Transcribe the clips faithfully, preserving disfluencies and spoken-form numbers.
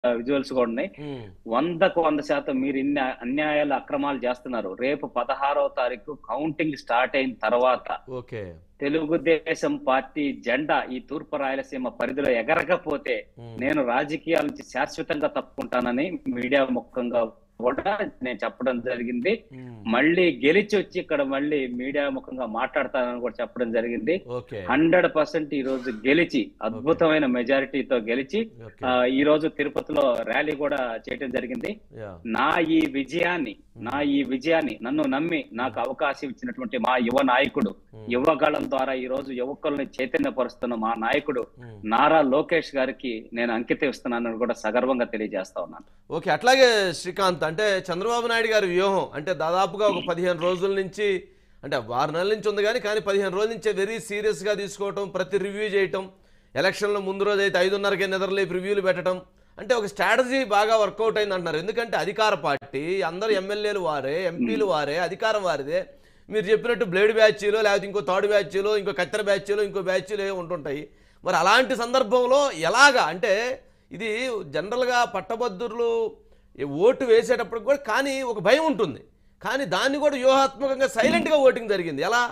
Visuals కూడా ఉన్నాయి. వందకు వంద శాతం మీరు ఇన్ని అన్యాయాలు అక్రమాలు చేస్తున్నారు. రేపు పదహారవ తారీఖు కౌంటింగ్ స్టార్ట్ అయిన తర్వాత తెలుగుదేశం పార్టీ జెండా ఈ తూర్పు రాయలసీమ పరిధిలో ఎగరకపోతే నేను రాజకీయాల నుంచి శాశ్వతంగా తప్పుకుంటానని మీడియా ముఖంగా కూడా నేను చెప్పడం జరిగింది. మళ్ళీ గెలిచి వచ్చి ఇక్కడ మళ్ళీ మీడియా ముఖంగా మాట్లాడతానని కూడా చెప్పడం జరిగింది. హండ్రెడ్ పర్సెంట్ ఈ రోజు గెలిచి అద్భుతమైన మెజారిటీతో గెలిచి ఈ రోజు తిరుపతిలో ర్యాలీ కూడా చేయడం జరిగింది. నా ఈ విజయాన్ని నా ఈ విజయాన్ని నన్ను నమ్మి నాకు అవకాశం ఇచ్చినటువంటి మా యువ నాయకుడు, యువగళం ద్వారా ఈ రోజు యువకుల్ని చైతన్యపరుస్తున్న మా నాయకుడు నారా లోకేష్ గారికి నేను అంకితం ఇస్తున్నానని కూడా సగర్వంగా తెలియజేస్తా ఉన్నాను. ఓకే, అట్లాగే శ్రీకాంత్, అంటే చంద్రబాబు నాయుడు గారి వ్యూహం అంటే దాదాపుగా ఒక పదిహేను రోజుల నుంచి, అంటే ఆరు నెలల నుంచి ఉంది కానీ కానీ పదిహేను రోజుల నుంచే వెరీ సీరియస్గా తీసుకోవటం, ప్రతి రివ్యూ చేయటం, ఎలక్షన్లో ముందు రోజు అయితే ఐదున్నరకే నిద్రలేపి రివ్యూలు పెట్టడం, అంటే ఒక స్ట్రాటజీ బాగా వర్కౌట్ అయింది అంటున్నారు. ఎందుకంటే అధికార పార్టీ అందరూ ఎమ్మెల్యేలు వారే, ఎంపీలు వారే, అధికారం వారిదే. మీరు చెప్పినట్టు బ్లేడ్ బ్యాచ్లో లేకపోతే ఇంకో థర్డ్ బ్యాచ్లో ఇంకో కత్తెర బ్యాచ్లో ఇంకో బ్యాచ్లో ఏ ఉంటుంటాయి. మరి అలాంటి సందర్భంలో ఎలాగా అంటే ఇది జనరల్గా పట్టభద్రులు ఓటు వేసేటప్పుడు కూడా కానీ ఒక భయం ఉంటుంది, కానీ దాన్ని కూడా వ్యూహాత్మకంగా సైలెంట్గా ఓటింగ్ జరిగింది. ఎలా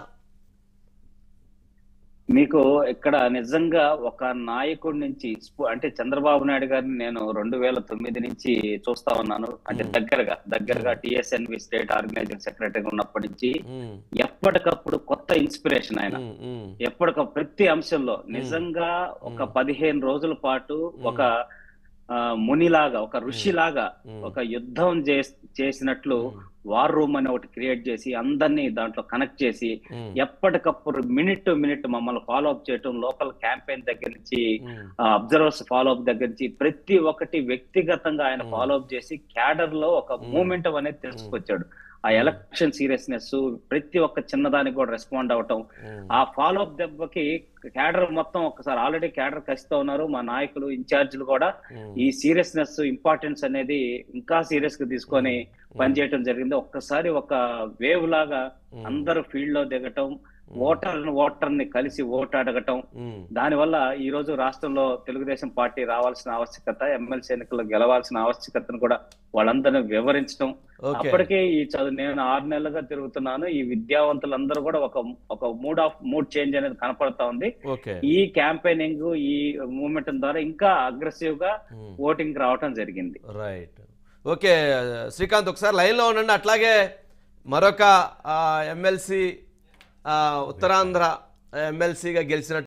మీకు ఇక్కడ నిజంగా ఒక నాయకుడి నుంచి అంటే చంద్రబాబు నాయుడు గారిని నేను రెండు వేల తొమ్మిది నుంచి చూస్తా ఉన్నాను. అంటే దగ్గరగా దగ్గరగా టిఎస్ఎన్వి స్టేట్ ఆర్గనైజింగ్ సెక్రటరీగా ఉన్నప్పటి నుంచి ఎప్పటికప్పుడు కొత్త ఇన్స్పిరేషన్ ఆయన, ఎప్పటికప్పుడు ప్రతి అంశంలో నిజంగా ఒక పదిహేను రోజుల పాటు ఒక మునిలాగా, ఒక ఋషిలాగా ఒక యుద్ధం చేసినట్లు వార్ రూమ్ అని ఒకటి క్రియేట్ చేసి అందరినీ దాంట్లో కనెక్ట్ చేసి ఎప్పటికప్పుడు మినిట్ టు మినిట్ మమ్మల్ని ఫాలో అప్ చేయటం, లోకల్ క్యాంపెయిన్ దగ్గర నుంచి అబ్జర్వర్స్ ఫాలో అప్ దగ్గర నుంచి ప్రతి ఒక్కటి వ్యక్తిగతంగా ఆయన ఫాలో అప్ చేసి క్యాడర్ లో ఒక మూమెంట్ అనేది తీసుకొచ్చాడు. ఆ ఎలక్షన్ సీరియస్నెస్, ప్రతి ఒక్క చిన్నదానికి కూడా రెస్పాండ్ అవటం, ఆ ఫాలో అప్ దెబ్బకి క్యాడర్ మొత్తం ఒకసారి ఆల్రెడీ క్యాడర్ కసితో ఉన్నారు. మా నాయకులు ఇన్ఛార్జీలు కూడా ఈ సీరియస్నెస్ ఇంపార్టెన్స్ అనేది ఇంకా సీరియస్ గా తీసుకొని పనిచేయటం జరిగింది. ఒక్కసారి ఒక వేవ్ లాగా అందరూ ఫీల్డ్ లో దిగటం, ఓటర్ ఓటర్ ని కలిసి ఓటు అడగటం, దానివల్ల ఈ రోజు రాష్ట్రంలో తెలుగుదేశం పార్టీ రావాల్సిన ఆవశ్యకత, ఎమ్మెల్సీ ఎన్నికల్లో గెలవాల్సిన ఆవశ్యకతను కూడా వాళ్ళందరినీ వివరించడం. అప్పటికే ఈ చదువు నేను ఆరు నెలలుగా తిరుగుతున్నాను. ఈ విద్యావంతులందరూ కూడా ఒక ఒక మూడ్ ఆఫ్ మూడ్ చేంజ్ అనేది కనపడతా ఉంది. ఈ క్యాంపెయినింగ్, ఈ మూవ్మెంట్ ద్వారా ఇంకా అగ్రెసివ్ గా ఓటింగ్ రావటం జరిగింది. రైట్, ఓకే శ్రీకాంత్, ఒకసారి లైన్ లో ఉండండి. అట్లాగే మరొక ఎమ్మెల్సీ ఉత్తరాంధ్ర ఎమ్మెల్సీగా గెలిచిన